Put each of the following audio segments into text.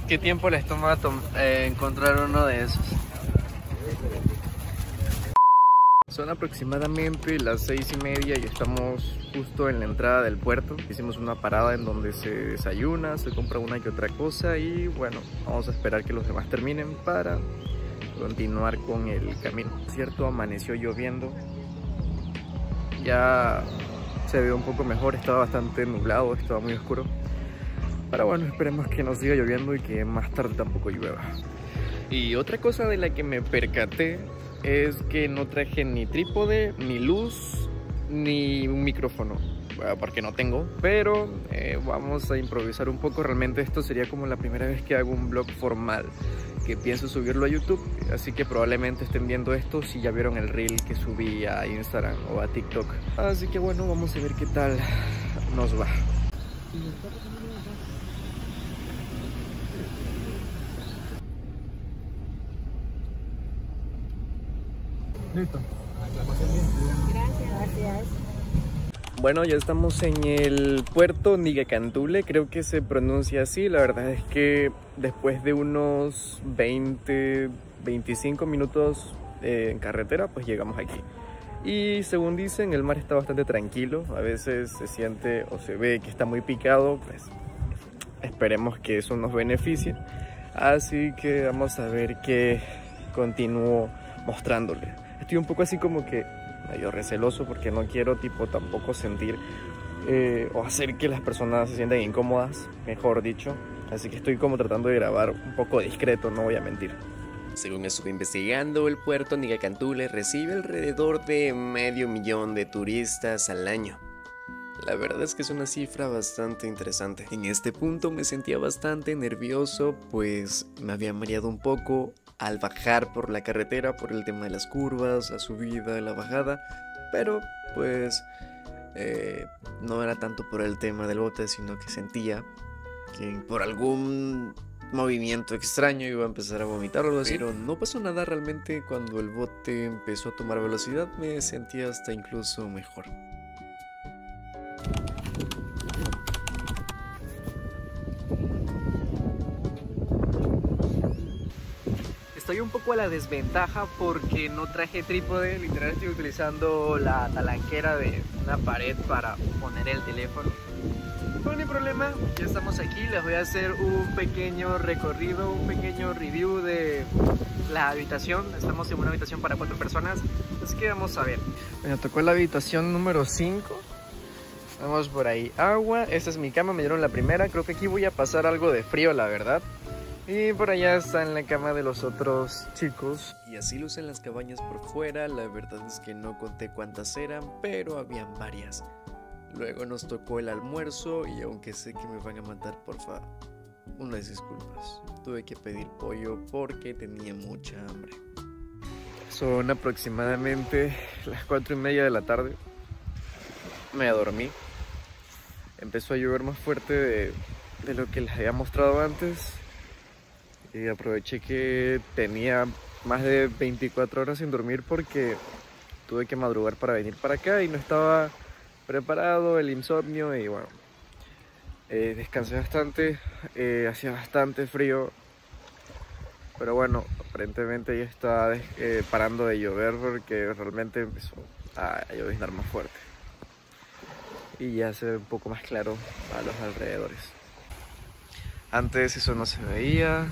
¿Qué tiempo les toma encontrar uno de esos? Son aproximadamente las 6:30 y estamos justo en la entrada del puerto. Hicimos una parada en donde se desayuna, se compra una que otra cosa y bueno, vamos a esperar que los demás terminen para continuar con el camino. Cierto, amaneció lloviendo, ya se ve un poco mejor, estaba bastante nublado, estaba muy oscuro. Pero bueno, esperemos que no siga lloviendo y que más tarde tampoco llueva. Y otra cosa de la que me percaté es que no traje ni trípode, ni luz, ni un micrófono, porque no tengo, pero vamos a improvisar un poco. Realmente esto sería como la primera vez que hago un vlog formal, que pienso subirlo a YouTube, así que probablemente estén viendo esto si ya vieron el reel que subí a Instagram o a TikTok. Así que bueno, vamos a ver qué tal nos va. Listo. Gracias. Bueno, ya estamos en el puerto Nigacantule, creo que se pronuncia así. La verdad es que después de unos 20-25 minutos en carretera, pues llegamos aquí. Y según dicen, el mar está bastante tranquilo. A veces se siente o se ve que está muy picado, pues esperemos que eso nos beneficie. Así que vamos a ver qué continúo mostrándole. Estoy un poco así como que medio receloso porque no quiero tampoco sentir o hacer que las personas se sientan incómodas, mejor dicho. Así que estoy como tratando de grabar un poco discreto, no voy a mentir. Según estuve investigando, el puerto Nigacantule recibe alrededor de 500,000 de turistas al año. La verdad es que es una cifra bastante interesante. En este punto me sentía bastante nervioso, pues me había mareado un poco al bajar por la carretera por el tema de las curvas, la subida, la bajada, pero pues no era tanto por el tema del bote, sino que sentía que por algún movimiento extraño iba a empezar a vomitar o algo así. Pero no pasó nada realmente. Cuando el bote empezó a tomar velocidad me sentía hasta incluso mejor. Estoy un poco a la desventaja porque no traje trípode, literal estoy utilizando la talanquera de una pared para poner el teléfono. No hay problema, ya estamos aquí, les voy a hacer un pequeño recorrido, un pequeño review de la habitación. Estamos en una habitación para 4 personas, así que vamos a ver. Me tocó la habitación número 5. Vamos por ahí, agua, esta es mi cama, me dieron la primera, creo que aquí voy a pasar algo de frío la verdad. Y por allá está en la cama de los otros chicos. Y así lucen las cabañas por fuera. La verdad es que no conté cuántas eran, pero habían varias. Luego nos tocó el almuerzo y aunque sé que me van a matar, porfa, unas disculpas. Tuve que pedir pollo porque tenía mucha hambre. Son aproximadamente las 4:30 de la tarde. Me dormí. Empezó a llover más fuerte de lo que les había mostrado antes. Y aproveché que tenía más de 24 horas sin dormir porque tuve que madrugar para venir para acá y no estaba preparado, el insomnio y bueno, descansé bastante, hacía bastante frío, pero bueno, aparentemente ya está parando de llover porque realmente empezó a lloviznar más fuerte y ya se ve un poco más claro a los alrededores. Antes eso no se veía.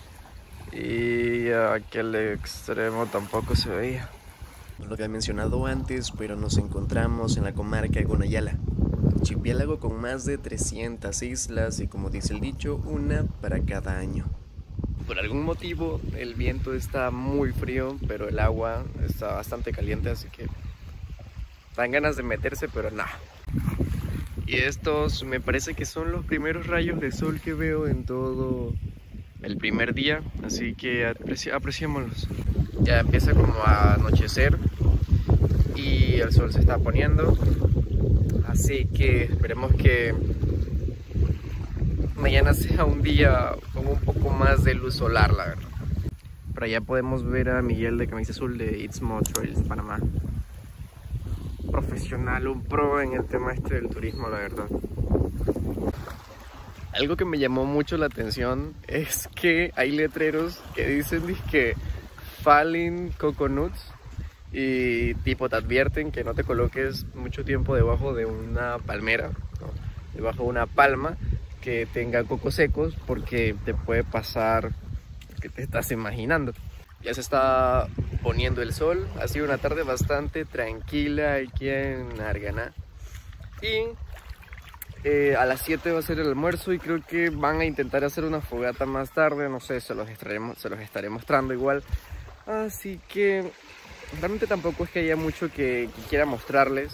Y aquel extremo tampoco se veía. No lo había mencionado antes, pero nos encontramos en la comarca de Gonayala, archipiélago con más de 300 islas y, como dice el dicho, una para cada año. Por algún motivo el viento está muy frío, pero el agua está bastante caliente, así que dan ganas de meterse, pero nada. Y estos me parece que son los primeros rayos de sol que veo en todo el primer día, así que apreciémoslos. Ya empieza como a anochecer y el sol se está poniendo, así que esperemos que mañana sea un día con un poco más de luz solar, la verdad. Por allá podemos ver a Miguel de camisa azul de Istmo Trails Panamá. Profesional, un pro en el tema este del turismo, la verdad. Algo que me llamó mucho la atención es que hay letreros que dicen que falling coconuts y tipo te advierten que no te coloques mucho tiempo debajo de una palmera, ¿no? Debajo de una palma que tenga cocos secos porque te puede pasar lo que te estás imaginando. Ya se está poniendo el sol, ha sido una tarde bastante tranquila aquí en Arganá y a las 7 va a ser el almuerzo y creo que van a intentar hacer una fogata más tarde, no sé, se los estaré mostrando igual. Así que realmente tampoco es que haya mucho que quiera mostrarles,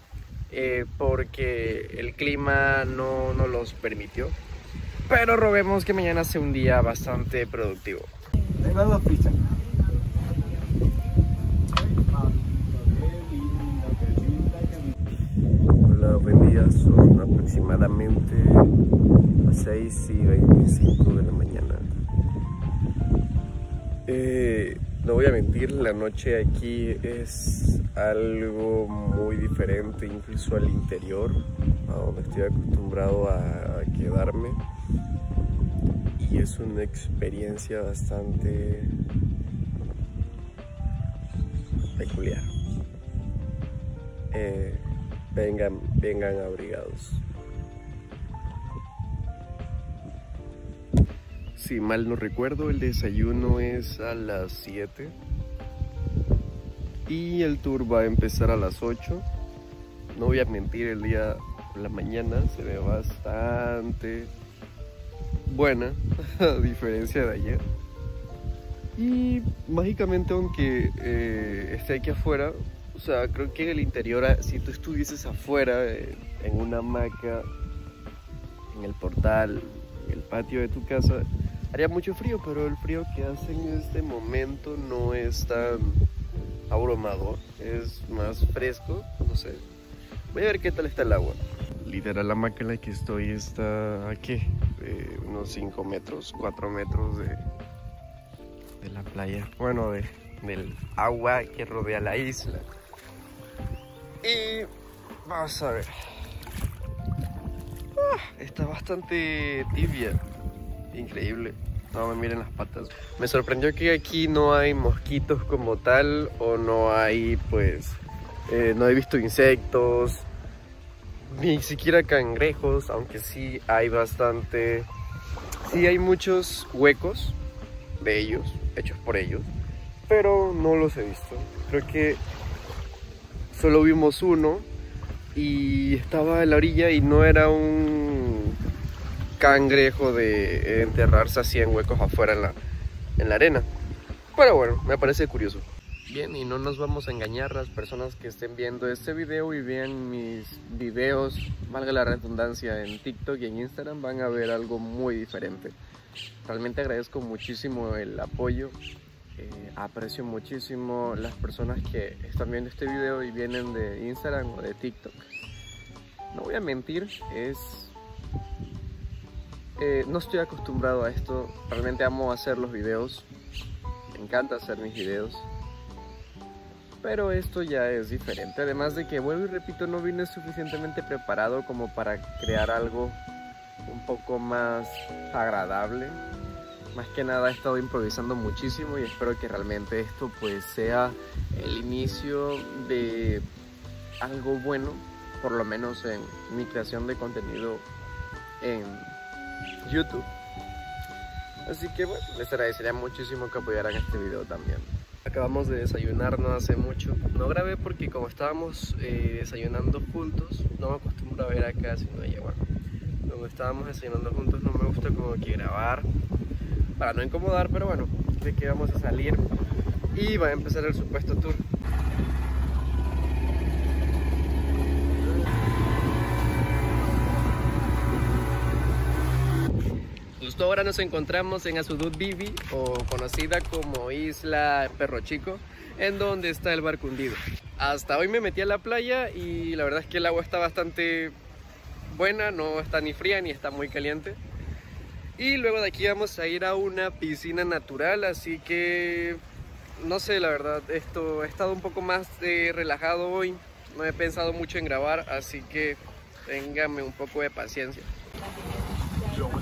porque el clima no los permitió. Pero roguemos que mañana sea un día bastante productivo. Tengo 2 pizzas. Hola, buen día, son aproximadamente las 6:25 de la mañana. No voy a mentir, la noche aquí es algo muy diferente, incluso al interior, a donde estoy acostumbrado a quedarme. Y es una experiencia bastante peculiar. Vengan abrigados. Si mal no recuerdo, el desayuno es a las 7 y el tour va a empezar a las 8. No voy a mentir, el día por la mañana se ve bastante buena, a diferencia de ayer. Y mágicamente, aunque esté aquí afuera, o sea, creo que en el interior, si tú estuvieses afuera, en una hamaca, en el portal, en el patio de tu casa, haría mucho frío, pero el frío que hace en este momento no es tan abrumador, es más fresco, no sé. Voy a ver qué tal está el agua. Literal, la hamaca en la que estoy está aquí, unos 5 metros, 4 metros de la playa, bueno, del agua que rodea la isla. Y vamos a ver, está bastante tibia, increíble. No me miren las patas. Me sorprendió que aquí no hay mosquitos como tal, o no hay, pues, no he visto insectos, ni siquiera cangrejos, aunque sí hay bastante, sí hay muchos huecos de ellos, hechos por ellos, pero no los he visto. Creo que solo vimos uno y estaba en la orilla y no era un cangrejo de enterrarse así en huecos afuera en la arena. Pero bueno, me parece curioso. Bien, y no nos vamos a engañar, las personas que estén viendo este video y vean mis videos, valga la redundancia, en TikTok y en Instagram, van a ver algo muy diferente. Realmente agradezco muchísimo el apoyo, aprecio muchísimo las personas que están viendo este video y vienen de Instagram o de TikTok. No voy a mentir, no estoy acostumbrado a esto, realmente amo hacer los videos, me encanta hacer mis videos, pero esto ya es diferente. Además de que, vuelvo y repito, no vine suficientemente preparado como para crear algo un poco más agradable. Más que nada he estado improvisando muchísimo y espero que realmente esto pues sea el inicio de algo bueno, por lo menos en mi creación de contenido en YouTube. Así que bueno, les agradecería muchísimo que apoyaran este video también. Acabamos de desayunar no hace mucho. No grabé porque como estábamos desayunando juntos, no me acostumbro a ver acá sino allá abajo. Cuando estábamos desayunando juntos no me gusta como que grabar para no incomodar, pero bueno, de que vamos a salir y va a empezar el supuesto tour. Justo ahora nos encontramos en Azudut Bibi, o conocida como Isla Perro Chico, en donde está el barco hundido. Hasta hoy me metí a la playa y la verdad es que el agua está bastante buena, no está ni fría ni está muy caliente. Y luego de aquí vamos a ir a una piscina natural, así que no sé, la verdad, esto he estado un poco más relajado hoy, no he pensado mucho en grabar, así que ténganme un poco de paciencia.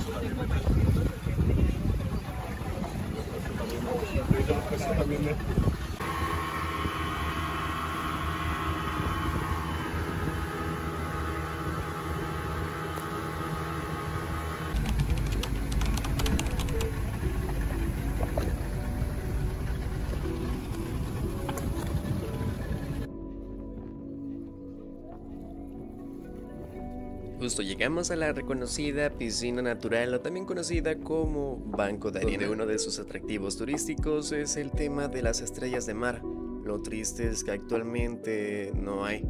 Justo llegamos a la reconocida piscina natural, o también conocida como Banco de Arena. Uno de sus atractivos turísticos es el tema de las estrellas de mar. Lo triste es que actualmente no hay.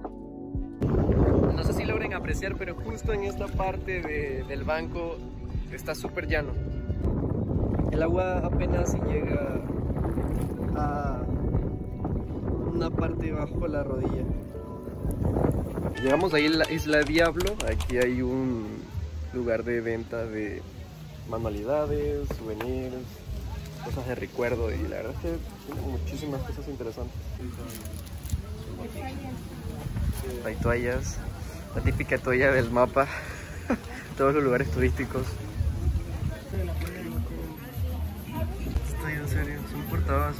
No sé si logren apreciar, pero justo en esta parte del banco está súper llano. El agua apenas llega a una parte bajo la rodilla. Llegamos ahí a la Isla Diablo. Aquí hay un lugar de venta de manualidades, souvenirs, cosas de recuerdo, y la verdad es que tiene muchísimas cosas interesantes. Hay toallas, la típica toalla del mapa, todos los lugares turísticos. Estoy en serio, son portavasos.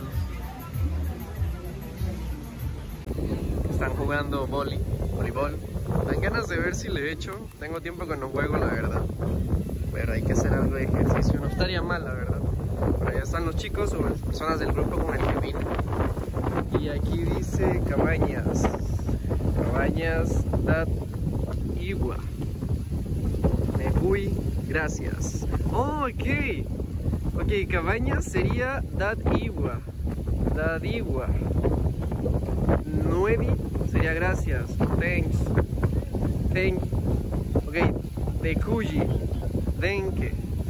Están jugando voleibol. Dan ganas de ver si le echo. Tengo tiempo que no juego, la verdad. Pero hay que hacer algo de ejercicio. No estaría mal, la verdad. Pero allá están los chicos o las personas del grupo con el que vine. Y aquí dice Cabañas. Cabañas dat Igua. Mehui, gracias. Oh, ok. Ok, Cabañas sería dat Igua. Dat Igua. Nuevi sería gracias. Thanks. Thank. Ok. Dekuji. Denke.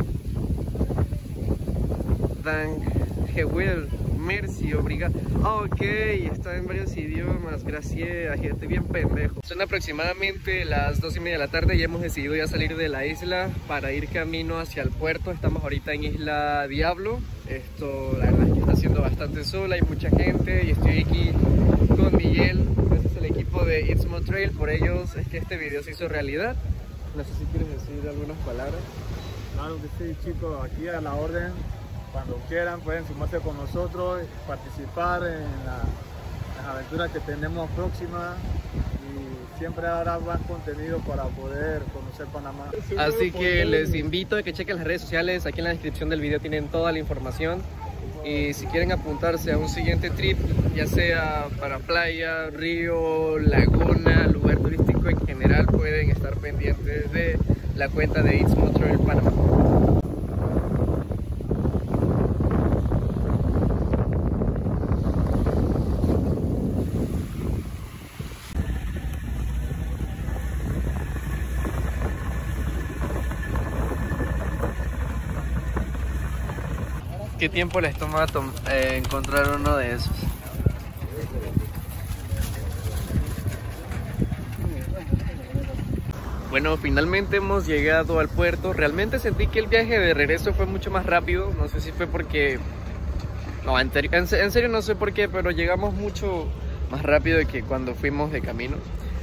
Dan. Jewel. Merci. Obrigado. Ok. Está en varios idiomas. Gracias. Estoy bien pendejo. Son aproximadamente las 2:30 de la tarde y hemos decidido ya salir de la isla para ir camino hacia el puerto. Estamos ahorita en Isla Diablo. Esto, la verdad es que está haciendo bastante sol. Hay mucha gente y estoy aquí con Miguel. Este es el equipo de Istmo Trail. Por ellos es que este video se hizo realidad. No sé si quieres decir algunas palabras. Claro que sí, chicos, aquí a la orden. Cuando quieran pueden sumarse con nosotros, participar en las aventuras que tenemos próximas, y siempre habrá más contenido para poder conocer Panamá. Así que les invito a que chequen las redes sociales. Aquí en la descripción del video tienen toda la información. Y si quieren apuntarse a un siguiente trip, ya sea para playa, río, laguna, lugar turístico en general, pueden estar pendientes de la cuenta de Istmo Trail Panamá. ¿Qué tiempo les toma encontrar uno de esos? Bueno, finalmente hemos llegado al puerto. Realmente sentí que el viaje de regreso fue mucho más rápido. No sé si fue porque... No, en serio no sé por qué, pero llegamos mucho más rápido que cuando fuimos de camino.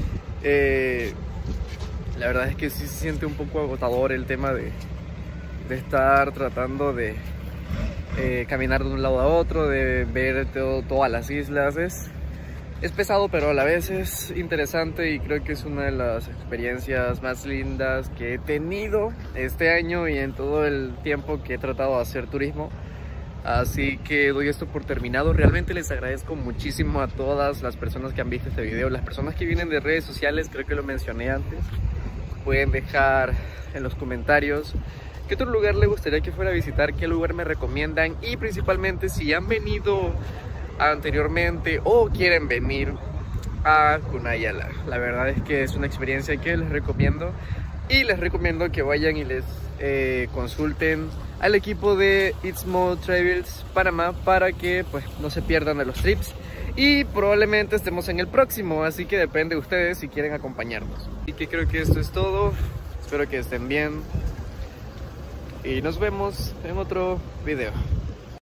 La verdad es que sí se siente un poco agotador el tema de estar tratando de caminar de un lado a otro, de ver todas las islas. Es pesado, pero a la vez es interesante, y creo que es una de las experiencias más lindas que he tenido este año y en todo el tiempo que he tratado de hacer turismo. Así que doy esto por terminado. Realmente les agradezco muchísimo a todas las personas que han visto este video, las personas que vienen de redes sociales. Creo que lo mencioné antes. Pueden dejar en los comentarios qué otro lugar les gustaría que fuera a visitar, qué lugar me recomiendan, y principalmente si han venido anteriormente o quieren venir a Cunayala. La verdad es que es una experiencia que les recomiendo, y les recomiendo que vayan y les consulten al equipo de Istmo Travels Panamá para que pues no se pierdan de los trips, y probablemente estemos en el próximo, así que depende de ustedes si quieren acompañarnos. Así que creo que esto es todo. Espero que estén bien y nos vemos en otro video.